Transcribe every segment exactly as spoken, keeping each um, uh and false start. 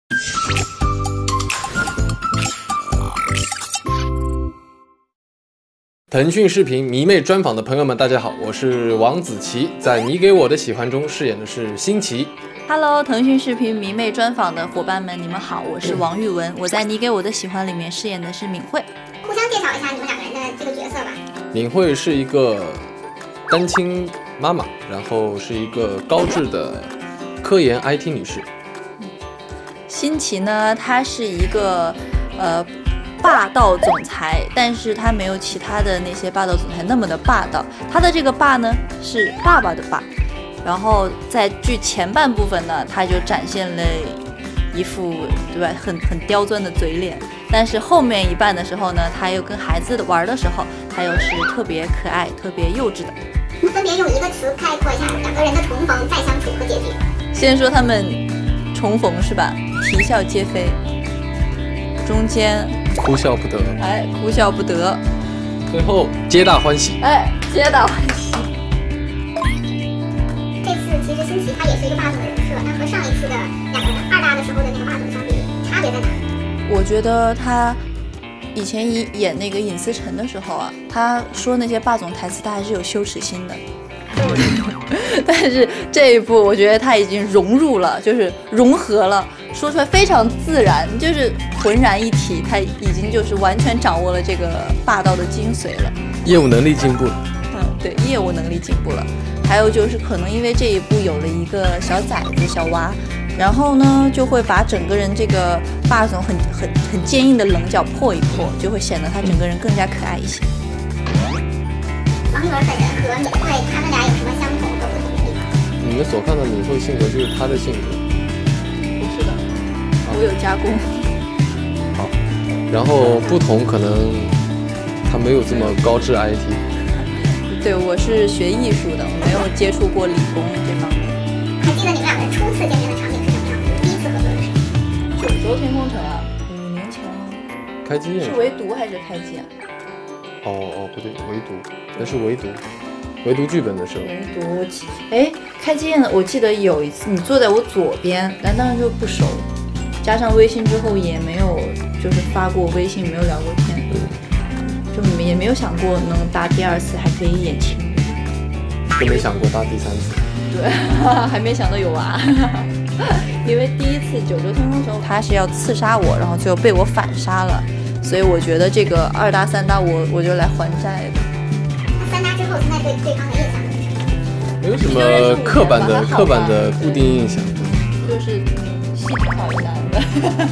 腾讯视频迷妹专访的朋友们，大家好，我是王子琪，在你给我的喜欢中饰演的是辛奇。 Hello， 腾讯视频迷妹专访的伙伴们，你们好，我是王玉文，我在你给我的喜欢里面饰演的是敏慧。 互相介绍一下你们两个人的这个角色吧。 敏慧是一个单亲妈妈，然后是一个高智的科研 I T 女士。 辛奇呢，她是一个呃。霸道总裁，但是他没有其他的那些霸道总裁那么的霸道。他的这个霸呢是爸爸的霸，然后在剧前半部分呢，他就展现了一副对吧很很刁钻的嘴脸，但是后面一半的时候呢，他又跟孩子玩的时候，他又是特别可爱、特别幼稚的。 分别用一个词概括一下两个人的重逢、再相处和结局。 先说他们重逢是吧？啼笑皆非，中间。 哭笑不得， 哎，哭笑不得， 最后皆大欢喜， 哎，皆大欢喜。 这次其实辛奇他也是一个霸总的人设，那和上一次的两个人二搭的时候的那个霸总相比，差别在哪？ 我觉得他以前演那个尹思成的时候啊，他说那些霸总台词，他还是有羞耻心的。但是这一部我觉得他已经融入了，就是融合了，说出来非常自然，就是浑然一体，他已经就是完全掌握了这个霸道的精髓了。 业务能力进步了。 嗯，对，业务能力进步了。还有就是可能因为这一部有了一个小崽子小娃，然后呢就会把整个人这个霸总很很很坚硬的棱角破一破，就会显得他整个人更加可爱一些。 王玉文本人和敏慧他们俩有什么相同和不同的地方？ 你们所看到敏慧性格就是她的性格。 不是的，我有加工。 好，然后不同可能她没有这么高智 I T。 对，我是学艺术的，我没有接触过理工这方面。 还记得你们两个人初次见面的场景是什么样的？第一次合作的时候？ 九州天空城啊，五年前。 开机宴是唯独还是开机啊？ 哦哦，不对，唯独，那是唯独，唯独剧本的时候。 唯独，我记，哎，开机宴的，我记得有一次你坐在我左边，但当时就不熟，加上微信之后也没有就是发过微信，没有聊过天，就也没有想过能搭第二次还可以演情侣， 都没想过搭第三次。 对，还没想到有娃。因为第一次九州天空的时候，他是要刺杀我，然后最后被我反杀了。所以我觉得这个二搭三搭我我就来还债的。 三搭之后，现在对对方的印象是什么？ 没有什么刻板的刻板的固定印象， 就是戏挺好一男的，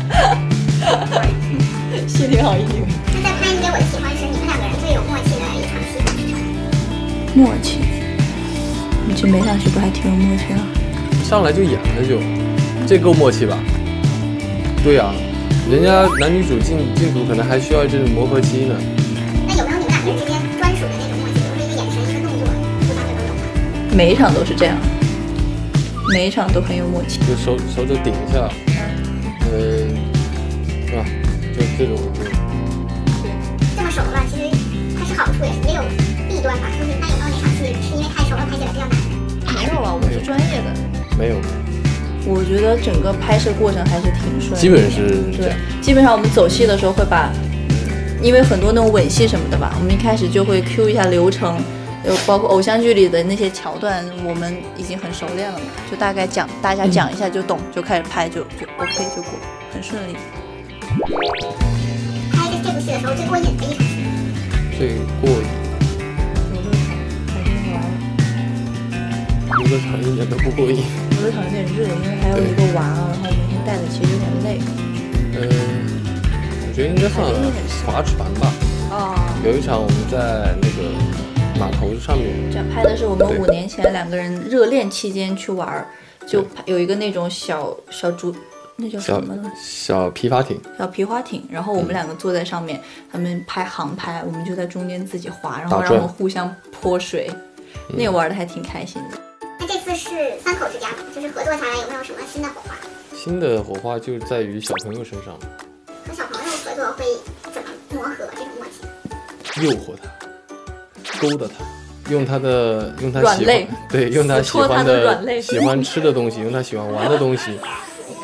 戏挺好一女。 那在拍你给我的喜欢时，你们两个人最有默契的一场戏是什么？ 默契？你这没上去不还挺有默契的？ 上来就演了就，这够默契吧？对啊。人家男女主进进组可能还需要这种磨合期呢。 那有没有你们两个人之间专属的那种默契？比如说一个眼神、一个动作，互相就都有吗？ 每一场都是这样，每一场都很有默契。 就手手肘顶一下，嗯，是吧？就这种就。 对，这么熟了，其实它是好处，也是也有弊端吧。就是那有没有哪场戏是因为太熟了拍起来比较难？ 没有啊，我是专业的。 没有。 我觉得整个拍摄过程还是挺顺利的， 基本是对，基本上我们走戏的时候会把，因为很多那种吻戏什么的吧，我们一开始就会 Q 一下流程，有包括偶像剧里的那些桥段，我们已经很熟练了嘛，就大概讲大家讲一下就懂，就开始拍就就 OK 就过，很顺利。 拍这部戏的时候最过瘾的一场戏， 最过瘾。游乐场一点都不过瘾。 游乐场有点热，因为还有一个娃，然后每天带着其实有点累。 嗯，我觉得应该算划船吧。 哦。 有一场我们在那个码头上面。 这拍的是我们五年前两个人热恋期间去玩，就有一个那种小小竹，那叫什么呢？ 小皮划艇。 小皮划艇，然后我们两个坐在上面，他们拍航拍，我们就在中间自己划，然后让我们互相泼水，那个玩的还挺开心的。 那这次是三口之家，就是合作下来有没有什么新的火花？ 新的火花就在于小朋友身上。 和小朋友合作会怎么磨合这种默契？ 诱惑他，勾搭他，用他的用他喜欢对用他喜欢的喜欢吃的东西，用他喜欢玩的东西，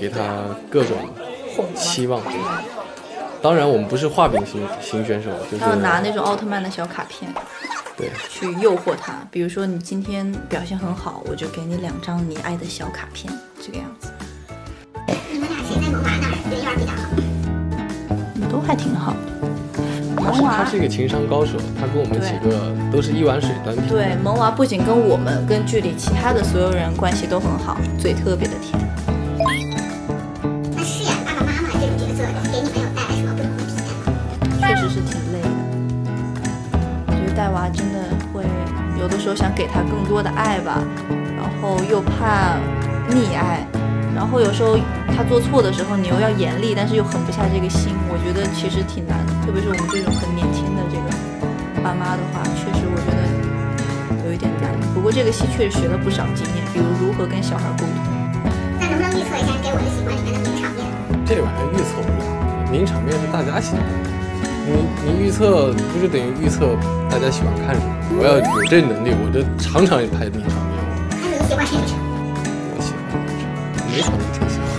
给他各种哄期望。当然，我们不是画饼型型选手，就是他要拿那种奥特曼的小卡片， 对， 去诱惑他。比如说你今天表现很好，我就给你两张你爱的小卡片，这个样子。 你们俩谁在萌娃那儿人缘比较好？ 都还挺好。 他是他是一个情商高手，他跟我们几个都是一碗水端平。 对，萌娃不仅跟我们，跟剧里其他的所有人关系都很好，嘴特别的甜。 那饰演爸爸妈妈这种角色，给你们有带来什么不同的体验吗？ 确实是挺累的。我觉得带娃真的会有的时候想给他更多的爱吧，然后又怕溺爱，然后有时候他做错的时候，你又要严厉，但是又狠不下这个心。我觉得其实挺难的，特别是我们这种很年轻的这个爸妈的话，确实我觉得有一点难。不过这个戏确实学了不少经验，比如如何跟小孩沟通。 那能不能预测一下《给我的喜欢》里面的名场面？ 这玩意儿预测不了，名场面是大家喜欢的。你你预测不是等于预测大家喜欢看什么？我要有这能力，我就场场拍名场面。 那你喜欢谁的场？ 我喜欢每场都挺喜欢。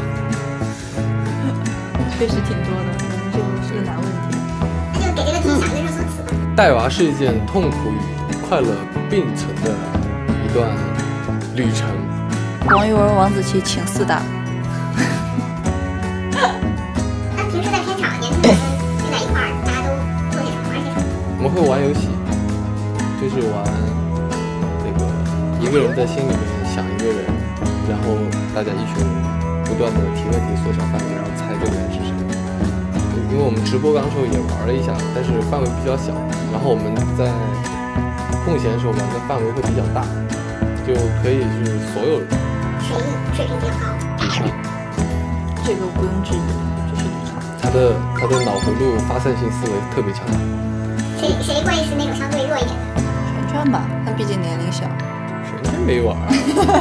确实挺多的，这个是个难问题。 那就给这个题想一个热搜词吧。 带娃是一件痛苦与快乐并存的一段旅程。 王一文、王子琪请四大。 那平时在片场，年轻人聚在一块儿，大家都做些什么，玩些什么？ 我们会玩游戏，就是玩那个一个人在心里面想一个人，然后大家一群人不断的提问题，缩小范围，然后猜这个人是谁。因为我们直播刚时候也玩了一下，但是范围比较小，然后我们在空闲的时候玩的范围会比较大，就可以是所有人。 谁水平比较高？ 李川， 这个不用质疑，就是李川。 他的他的脑回路发散性思维特别强大。 谁谁会是那种相对弱一点的？ 玄圈吧，他毕竟年龄小。 玄圈没玩啊。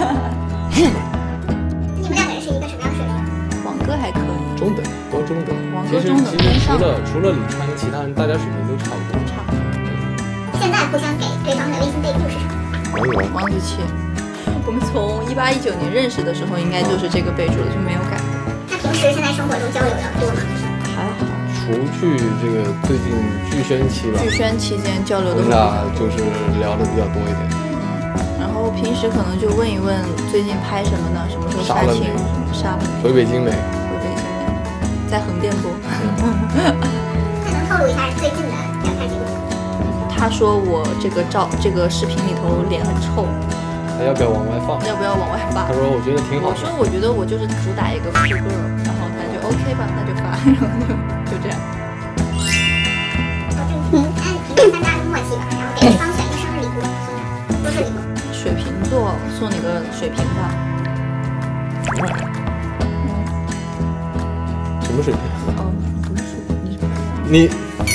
你们两个人是一个什么样的水平？ 王哥还可以， 中等，都中等。 王其实哥中等其实除跟上了除了李川，其他人大家水平都差不多。 差不多。 现在互相给对方的微信备注是什么？ 王一文， 王子琪，我们从一八一九年认识的时候，应该就是这个备注了，就没有改。 那平时现在生活中交流的多吗？ 还好， 除去这个最近剧宣期吧， 剧宣期间交流我们的会俩就是聊的比较多一点。 然后平时可能就问一问最近拍什么呢？什么时候杀青？什么杀了没？ 回北京没？ 回北京没？在横店不？ 那能透露一下最近的聊天记录吗？ 他说我这个照这个视频里头脸很臭， 他要不要往外放？ 要不要往外发他？说我觉得挺好的。 我说我觉得我就是主打一个酷 girl，然后他就 OK 吧，那就发，然后就就这样。 说正题，按平时三大的默契吧，然后给对方选一个生日礼物，送啥？多是礼物。 水瓶座送你个水瓶吧， 什么水平？ 哦，不是水瓶，你是白羊。 你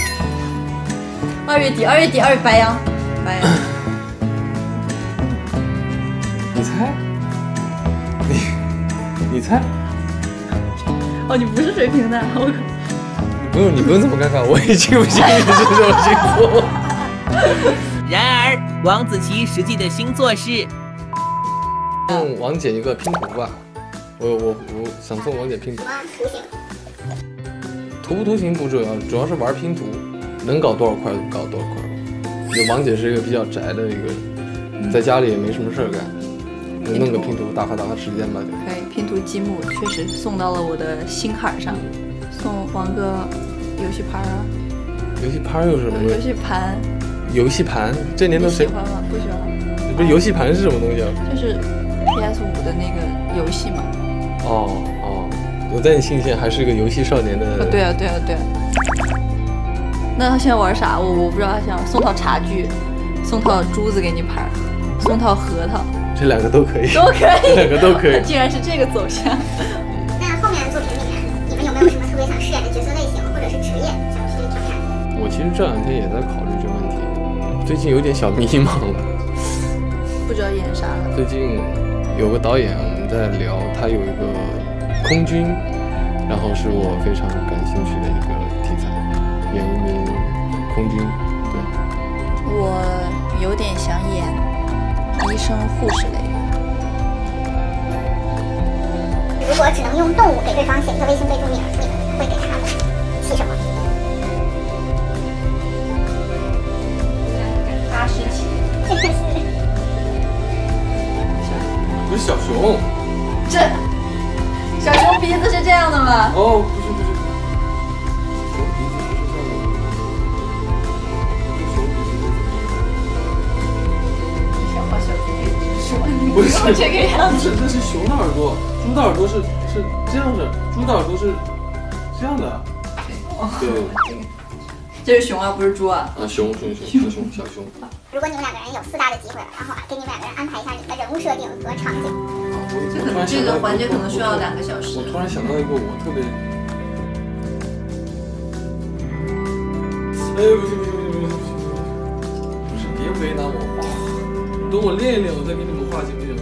二月底，二月底，二月白羊，白羊。 你猜？你你猜？ 哦，你不是水瓶的，我靠。 你不用你不用这么尴尬，我也记不清你是什么星座。 然而，王子琪实际的星座是送王姐一个拼图吧，我我我想送王姐拼图什。么图形？ 图不图形不重要，主要是玩拼图，能搞多少块就搞多少块。就王姐是一个比较宅的一个人，在家里也没什么事儿干，就弄个拼图打发打发时间吧就。 可以拼图积木，确实送到了我的心坎上。送王哥游戏盘啊， 游戏盘有什么？ 游戏盘， 游戏盘这年头你喜谁？ 欢吗？不喜欢。 不是游戏盘是什么东西啊？ 就是 P S 五 的那个游戏嘛。 哦哦，我在你心里现在还是一个游戏少年的。 啊，对啊，对啊，对啊。那他现在玩啥？我我不知道，他想送套茶具，送套珠子给你盘，送套核桃， 这两个都可以。 都可以。 这两个都可以。 竟然是这个走向。 那后面的作品里面，你们有没有什么特别想饰演的角色类型或者是职业想去挑战？ 我其实这两天也在考虑这个问题，最近有点小迷茫了。 不知道演啥了。 最近有个导演我们在聊，他有一个空军，然后是我非常感兴趣的一个题材，演一名空军。对， 我有点想演医生、护士类的。 如果只能用动物给对方写一个微信备注，你们你们会给他起什么？ 哈士奇。 这个是不是小熊。 这小熊鼻子是这样的吗？ 哦，不是不是，熊鼻子不是这样的。熊鼻子想画小猪鼻子是吗？ 不是这个样子。 不是，那是熊的耳朵，猪的耳朵是是这样的，猪的耳朵是这样的。对。 这是熊啊，不是猪啊。 啊，熊熊熊小熊小熊。 如果你们两个人有四大的机会了，然后给你们两个人安排一下你们的人物设定和场景。 这可能这个环节可能需要两个小时。 我突然想到一个我特别，哎呦不行不行不行不行不行，不是别为难我画，等我练一练我再给你们画行不行？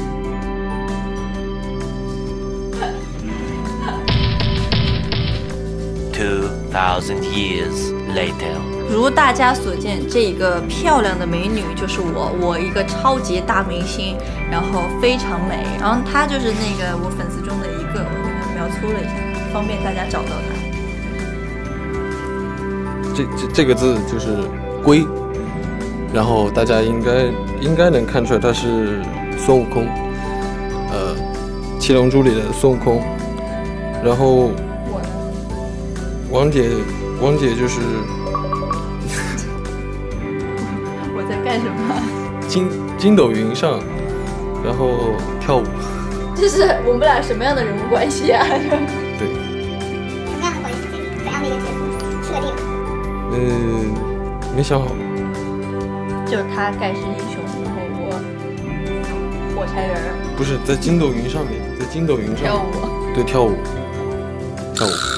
Two thousand years later. 如大家所见，这一个漂亮的美女就是我，我一个超级大明星，然后非常美，然后她就是那个我粉丝中的一个，我给她描粗了一下，方便大家找到她。 这这这个字就是龟，然后大家应该应该能看出来它是孙悟空，呃，《七龙珠》里的孙悟空，然后我呢？ 王姐，王姐就是。 我在干什么？ 筋筋斗云上，然后跳舞。 这是我们俩什么样的人物关系啊？ 对。 什么样的关系？怎样的一个角色设定？ 嗯，没想好。 就是他盖世英雄，然后我火柴人。 不是在筋斗云上面，在筋斗云上跳舞。 对，跳舞，跳舞。